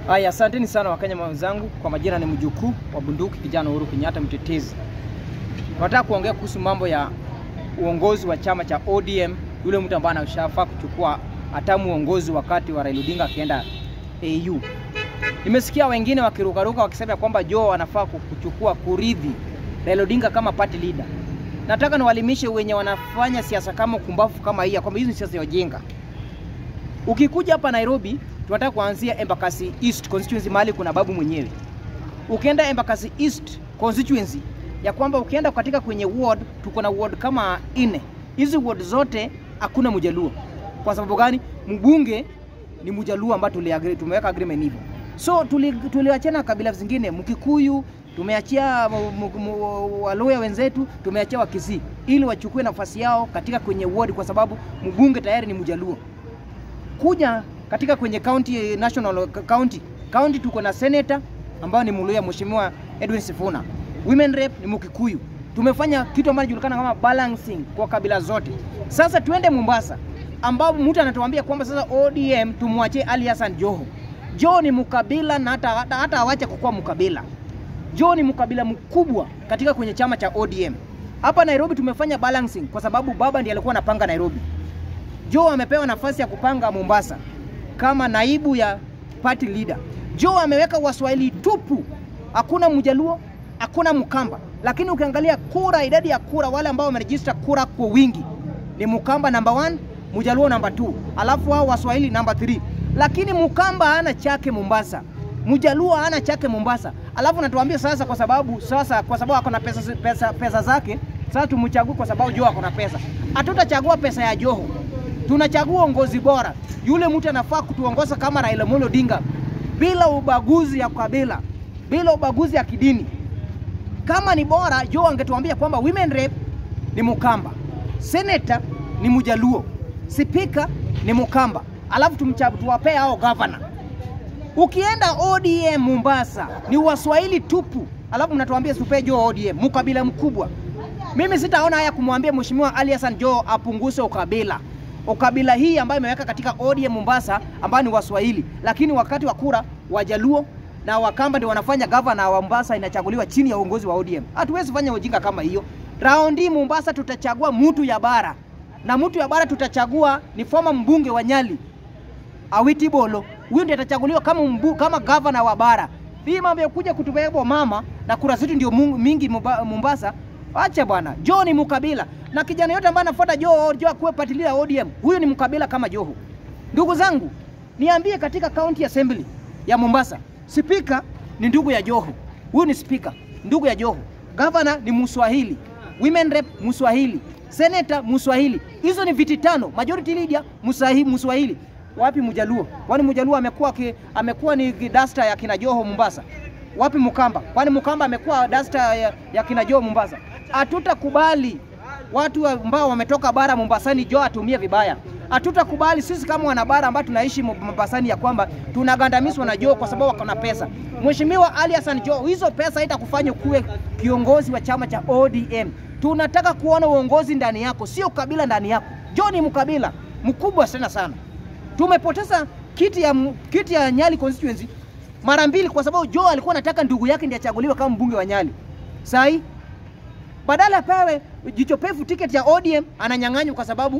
Haya, asanteni sana Wakenya wenzangu. Kwa majina ni mjukuu wa bunduki kijana Uhuru Kenyatta mtetezi. Tunataka kuongea kuhusu mambo ya uongozi wa chama cha ODM, yule mtu ambaye anashafaa kuchukua hatamu uongozi wakati wa Raila Odinga akienda AU. Nimesikia wengine wakirukaruka wakisema kwamba Joe anafaa kuchukua kuridhi Raila Odinga kama party leader. Nataka niwalimishe wenye wanafanya siasa kama kumbafu kama hii, kwamba hizi ni siasa ya ujinga. Ukikuja hapa Nairobi, tunataka kuanzia Embakasi East constituency mahali kuna babu mwenyewe. Ukienda Embakasi East constituency, ya kwamba ukienda katika kwenye ward, tuko na ward kama 4. Hizi ward zote hakuna Mjaluo. Kwa sababu gani? Mbunge ni Mjaluo ambaye tumeweka agreement hivyo. So tuliachana kabila zingine, Mkikuyu, tumeachia Waluya wenzetu, tumeachia Wakisii ili wachukue nafasi yao katika kwenye ward, kwa sababu mbunge tayari ni Mjaluo. Kuja katika kwenye county, national county tuko na senator ambao ni Mluya, Mheshimiwa Edwin Sifuna. Women rep ni Mkikuyu. Tumefanya kitu ambacho kinajulikana kama balancing kwa kabila zote. Sasa tuende Mombasa, ambao mtu anatuambia kwamba sasa ODM tumwachie Ali Hassan Joho. Joho ni mkabila na hata awache kukua mkabila. Joho ni mkabila mkubwa katika kwenye chama cha ODM. Hapa Nairobi tumefanya balancing kwa sababu baba ndiye alikuwa anapanga Nairobi. Joho amepewa nafasi ya kupanga Mombasa kama naibu ya party leader. Joho ameweka Waswahili tupu. Hakuna Mjaluo, hakuna Mkamba. Lakini ukiangalia kura, idadi ya kura, wale ambao wameregister kura kwa wingi ni Mkamba number 1, Mjaluo number 2, alafu hao Waswahili number 3. Lakini Mkamba hana chake Mombasa, Mjaluo hana chake Mombasa. Alafu natuambia sasa kwa sababu ako na pesa zake, sasa tumchague kwa sababu Joho ako na pesa. Hatutachagua pesa ya Joho. Tunachagua uongozi bora. Yule mtu anafaa kutuongoza kama Raila Odinga, bila ubaguzi ya kabila, bila ubaguzi ya kidini. Kama ni bora, Joho angetuambia kwamba women rep ni Mkamba, senator ni Mjaluo, speaker ni Mkamba, alafu tuwape hao governor. Ukienda ODM Mombasa ni Waswahili tupu, alafu mnatuambia tupe Joho ODM, mkabila mkubwa. Mimi sitaona haya kumwambia Mheshimiwa Ali Hassan Joho apunguze ukabila. Ukabila hii ambayo imeweka katika ODM Mombasa ambayo ni Waswahili, lakini wakati wa kura Wajaluo na Wakamba ndio wanafanya governor wa Mombasa, inachaguliwa chini ya uongozi wa ODM. Hatuwezi fanya ujinga kama hiyo. Raundi Mombasa tutachagua mtu ya bara. Na mtu ya bara tutachagua ni former mbunge wa Nyali, Awiti Bolo. Huyo ndiye atachaguliwa kama governor wa bara. Hii mambo ya kuja kutubeba mama na kura zetu ndio mingi Mombasa. Acha bwana. Joho ni mkabila. Na kijana yote ambaye anafuata Joho kuwe party leader ODM, huyo ni mkabila kama Joho. Ndugu zangu, niambie katika county assembly ya Mombasa, speaker ni ndugu ya Joho. Huyo ni speaker, ndugu ya Joho. Governor ni Mswahili. Women rep Mswahili. Senator Mswahili. Hizo ni viti 5. Majority leader Mswahili. Wapi Mjaluo? Kwani Mjaluo amekuwa ni duster ya kina Joho Mombasa? Wapi Mkamba? Kwani Mkamba amekuwa duster ya kina Joho Mombasa? Hatutakubali watu ambao wametoka bara Mombasani Joho atumie vibaya. Hatutakubali sisi kama wanabara ambao tunaishi Mombasani ya kwamba tunagandamizwa na Joho kwa sababu wako na pesa. Mheshimiwa Ali Hassan Joho, hizo pesa haitakufanya kuwe kiongozi wa chama cha ODM. Tunataka kuona uongozi ndani yako, sio kabila ndani yako. Joho ni mkabila mkubwa sana. Tumepoteza kiti ya Nyali constituency mara 2 kwa sababu Joho alikuwa anataka ndugu yake ndiye achaguliwe kama mbunge wa Nyali. Sai badala pewe jichopefu ticket ya ODM ananyang'anywa kwa sababu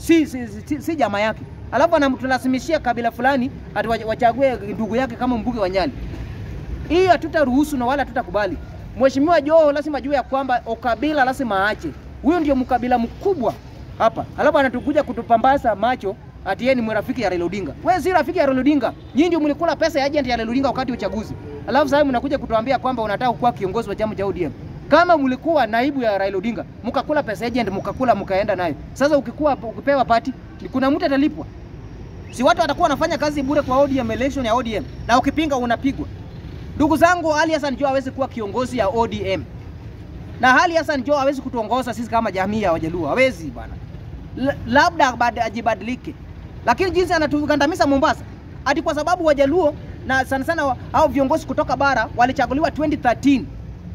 si jamaa yake. Alafu anamtulasimishia kabila fulani wachague ndugu yake kama mbunge wa Nyali. Hii hatutaruhusu na wala hatutakubali. Mheshimiwa Joho lazima ajue ya kwamba ukabila lazima aache. Huyo ndio mkabila mkubwa hapa. Alafu anatukuja kutupambaza macho ati yeye ni rafiki ya Raila Odinga. Wewe si rafiki ya Raila Odinga. Nyinyi ndio mlikula pesa ya agent ya Raila Odinga wakati wa uchaguzi. Alafu sasa mnakuja kutuambia kwamba unataka kuwa kiongozi wa chama cha ODM. Kama mlikuwa naibu ya Raila Odinga, mkakula pesa agent, mkaenda nayo. Sasa ukipewa party, kuna mtu atalipwa. Si watu watakuwa wanafanya kazi bure kwa ODM, election ya ODM, na ukipinga unapigwa. Ndugu zangu, Ali Hassan Joho hawezi kuwa kiongozi ya ODM. Na Ali Hassan Joho hawezi kutuongoza sisi kama jamii ya Wajaluo. Hawezi bwana. Labda ajibadilike. Lakini jinsi anatugandamiza Mombasa, hadi kwa sababu Wajaluo na sana hao viongozi kutoka bara walichaguliwa 2013.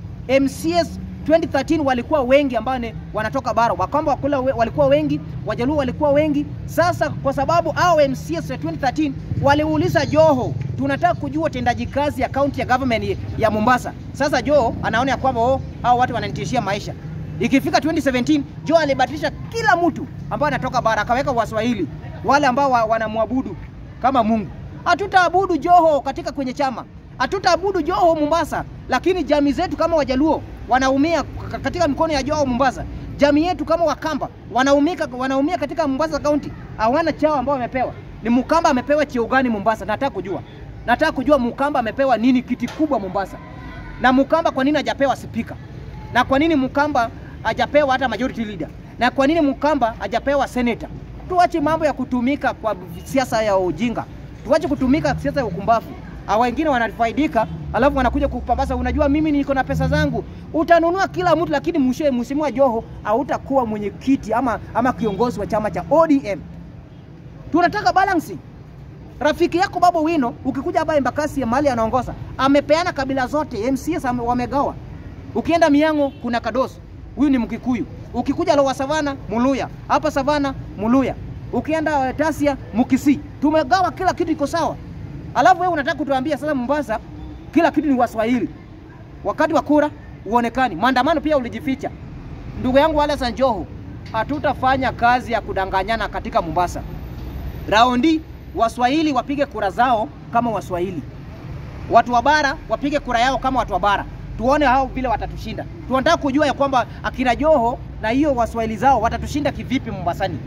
MCS 2013 walikuwa wengi ambao wanatoka bara. Wakamba walikuwa wengi, Wajaluo walikuwa wengi. Sasa kwa sababu hao MCS 2013 waliuliza Joho tunataka kujua utendaji kazi ya county ya government ya Mombasa. Sasa Joho anaona ya kwamba hao watu wananitishia maisha. Ikifika 2017 Joho alibadilisha kila mtu ambao anatoka bara, akaweka Waswahili wale ambao wanamwabudu kama Mungu. Hatutaabudu Joho katika kwenye chama, hatutaabudu Joho Mombasa, lakini jamii zetu kama Wajaluo wanaumia katika mikono ya Joho Mombasa. Jamii yetu kama Wakamba wanaumia katika Mombasa County. Hawana chao ambao wamepewa. Ni Mkamba amepewa cheo gani Mombasa? Nataka kujua Mkamba amepewa nini kiti kubwa Mombasa. Na Mkamba kwa nini hajapewa speaker? Na kwa nini Mkamba hajapewa hata majority leader? Na kwa nini Mkamba hajapewa senator? Tuache mambo ya kutumika kwa siasa ya ujinga. Tuache kutumika siasa ya ukumbafu. Hawa wengine wanafaidika, alafu wanakuja kupambasa. Unajua mimi niko na pesa zangu. Utanunua kila mtu, lakini mheshimiwa Joho hautakuwa mwenyekiti ama kiongozi wa chama cha ODM. Tunataka balance. Rafiki yako Babu Owino ukikuja hapa Embakasi ya mahali anaongoza, amepeana kabila zote, MCS wamegawa. Ukienda Miango kuna Kadoso, huyu ni Mkikuyu. Ukikuja Lower Savana Muluya, hapa Savana Muluya. Ukienda Tasia Mukisi. Tumegawa, kila kitu iko sawa. Alafu wewe unataka kutuambia sasa Mombasa kila kitu ni Waswahili. Wakati wa kura uonekani. Maandamano pia ulijificha. Ndugu yangu Alex Joho, hatutafanya kazi ya kudanganyana katika Mombasa. Raundi Waswahili wapige kura zao kama Waswahili. Watu wa bara wapige kura yao kama watu wa bara. Tuone hao vile watatushinda. Tunataka kujua ya kwamba akina Joho na hiyo Waswahili zao watatushinda kivipi Mombasani.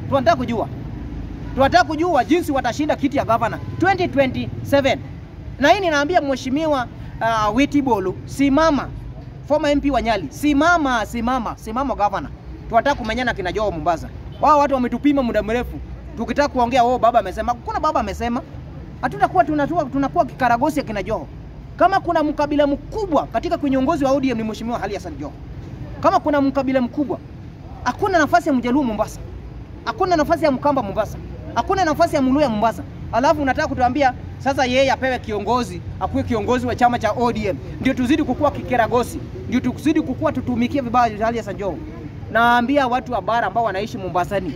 Tunataka kujua jinsi watashinda kiti ya governor 2027. Na hii ninaambia mheshimiwa Wetibolo, simama. Former MP wa Nyali, simama governor. Tunataka kumenyana kina Joho Mombasa. Wao watu wametupima muda mrefu. Tukitaka kuongea baba amesema, kuna baba amesema. Hatutakuwa tunakuwa kikaragosi ya kina Joho. Kama kuna mkabila mkubwa katika kiongozi wa ODM ni mheshimiwa Ali Hassan Joho. Kama kuna mkabila mkubwa, hakuna nafasi ya Mjaluo Mombasa. Hakuna nafasi ya Mkamba Mombasa. Hakuna nafasi ya Mluya Mombasa. Alafu unataka kutuambia sasa yeye apewe kiongozi, akuwe kiongozi wa chama cha ODM. Ndio tuzidi kukua kikeragosi. Ndio tuzidi kukua tutumikie vibaya Ali Hassan Joho. Naambia watu wa bara ambao wanaishi Mombasani,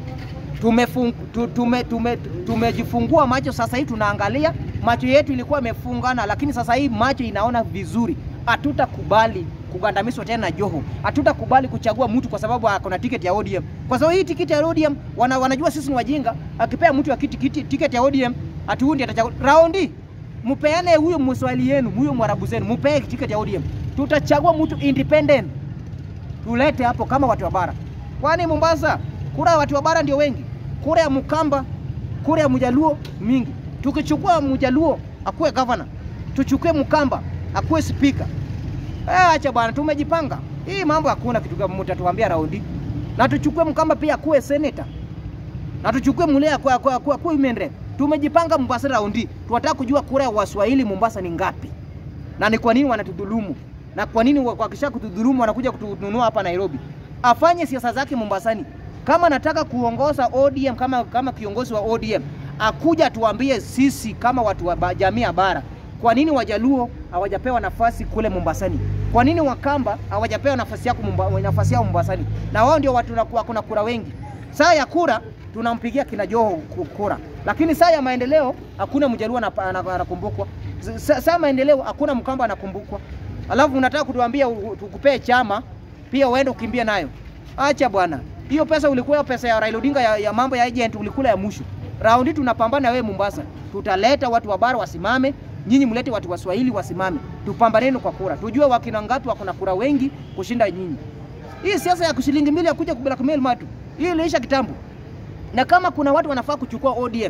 tumejifungua macho sasa hivi tunaangalia. Macho yetu ilikuwa imefungana, lakini sasa hivi macho inaona vizuri. Hatutakubali kugandamizwa tena na Joho. Hatutakubali kuchagua mtu kwa sababu akona tiketi ya ODM. Kwa sababu hii tiketi ya ODM wanajua sisi ni wajinga. Akipea mtu ya tiketi ya ODM atuundi atachagua. Raundi mpeane huyo Mswahili yenu, huyo Mwarabu zenu, mpee tiketi ya ODM. Tutachagua mtu independent. Tulete hapo kama watu wa bara. Kwani Mombasa kura watu wa bara ndio wengi. Kura ya Mkamba, kura ya Mjaluo mingi. Tukichukua Mjaluo akuwe governor, tuchukue Mkamba akuwe speaker. Acha bwana, tumejipanga. Hii mambo hakuna kitu kama mtatuambia raundi. Na tuchukue Mkamba pia akuwe senator. Na tuchukue Mulea kwa Imendre. Tumejipanga Mombasa raundi. Tunataka kujua kura ya Waswahili Mombasa ni ngapi. Na ni kwa nini wanatudhulumu? Na kwa nini wakisha kutudhulumu wanakuja kutununua hapa Nairobi? Afanye siasa zake Mombasani. Kama nataka kuongoza ODM kama kiongozi wa ODM, akuja tuambie sisi kama watu wa jamii ya bara. Kwa nini Wajaluo hawajapewa nafasi kule Mombasani? Kwa nini Wakamba hawajapewa nafasi yao Mombasani? Na wao ndio watu kuna kura wengi. Saa ya kura tunampigia kina Joho kura. Lakini saa ya maendeleo hakuna Mjaluo anakumbukwa. Saa maendeleo hakuna Mkamba anakumbukwa. Alafu unataka kutuambia tukupee chama pia uende ukimbia nayo. Acha bwana. Hiyo pesa ulikuwa pesa ya Raila Odinga ya mambo ya agent ulikula ya mwisho. Raundi tunapambana wewe Mombasa. Tutaleta watu wa bara wasimame, nyinyi mlete watu wa Swahili wasimame. Tupambaneni kwa kura. Tujue wakina ngapi wako na kura wengi kushinda nyinyi. Hii siasa ya kushilingi mbili ya kuja kublackmail watu. Hii iliisha kitambo. Na kama kuna watu wanafaa kuchukua ODM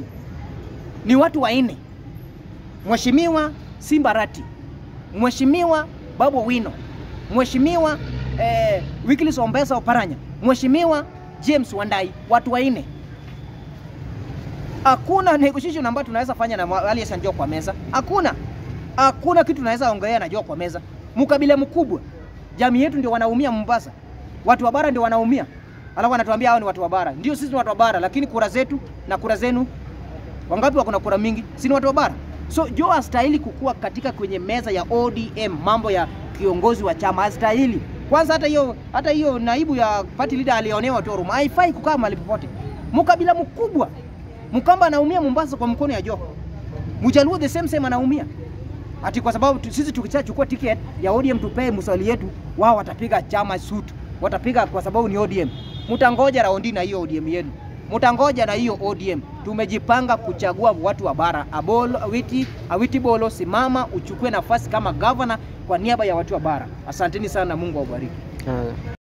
ni watu wanne. Mheshimiwa Simbarati, Mheshimiwa Babu Owino, Mheshimiwa Wycliffe Ombesa Oparanya, Mheshimiwa James Wandai, watu wanne. Hakuna negotiation ambayo tunaweza fanya na Ali Hassan Joho kwa meza. Hakuna kitu tunaweza ongelea na Joho kwa meza. Mkabila mkubwa. Jamii yetu ndio wanaumia Mombasa. Watu wa bara ndio wanaumia. Alafu wanatuambia hao ni watu wa bara. Ndio sisi ni watu wa bara, lakini kura zetu na kura zenu wangapi wako na kura mingi? Si ni watu wa bara. So Joho hastahili kukua katika kwenye meza ya ODM, mambo ya kiongozi wa chama hastahili. Kwanza hata hiyo naibu ya party leader alionewa tu Roma. Haifai kukaa mahali popote. Mkabila mkubwa. Mkamba anaumia Mombasa kwa mkono ya Joho. Mjaluo the same anaumia. Ati kwa sababu sisi tukichukua ticket ya ODM tupe mswali yetu, wao watapiga chama suit. Watapiga kwa sababu ni ODM. Mtangoja raundi na hiyo ODM yenu. Mtangoja na hiyo ODM. Tumejipanga kuchagua watu wa bara. Awiti Bolo, simama uchukue nafasi kama governor kwa niaba ya watu wa bara. Asanteni sana, Mungu awabariki.